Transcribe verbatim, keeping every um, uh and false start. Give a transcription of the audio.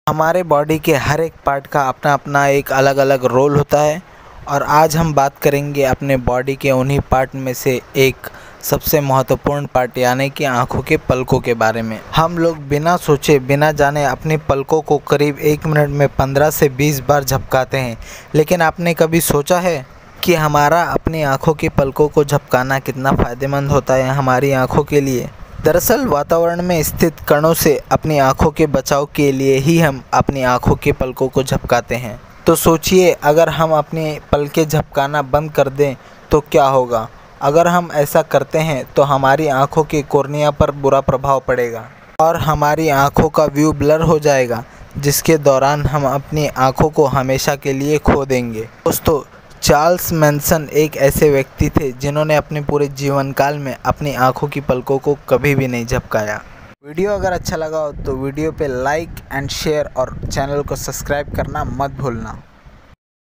हमारे बॉडी के हर एक पार्ट का अपना अपना एक अलग अलग रोल होता है और आज हम बात करेंगे अपने बॉडी के उन्हीं पार्ट में से एक सबसे महत्वपूर्ण पार्ट यानी कि आँखों के पलकों के बारे में। हम लोग बिना सोचे बिना जाने अपनी पलकों को करीब एक मिनट में पंद्रह से बीस बार झपकाते हैं, लेकिन आपने कभी सोचा है कि हमारा अपनी आँखों की पलकों को झपकाना कितना फ़ायदेमंद होता है हमारी आँखों के लिए। दरअसल वातावरण में स्थित कणों से अपनी आँखों के बचाव के लिए ही हम अपनी आँखों के पलकों को झपकाते हैं। तो सोचिए, अगर हम अपनी पलकें झपकाना बंद कर दें तो क्या होगा। अगर हम ऐसा करते हैं तो हमारी आँखों की कॉर्निया पर बुरा प्रभाव पड़ेगा और हमारी आँखों का व्यू ब्लर हो जाएगा, जिसके दौरान हम अपनी आँखों को हमेशा के लिए खो देंगे। दोस्तों, चार्ल्स मैनसन एक ऐसे व्यक्ति थे जिन्होंने अपने पूरे जीवन काल में अपनी आँखों की पलकों को कभी भी नहीं झपकाया। वीडियो अगर अच्छा लगा हो तो वीडियो पे लाइक एंड शेयर और चैनल को सब्सक्राइब करना मत भूलना।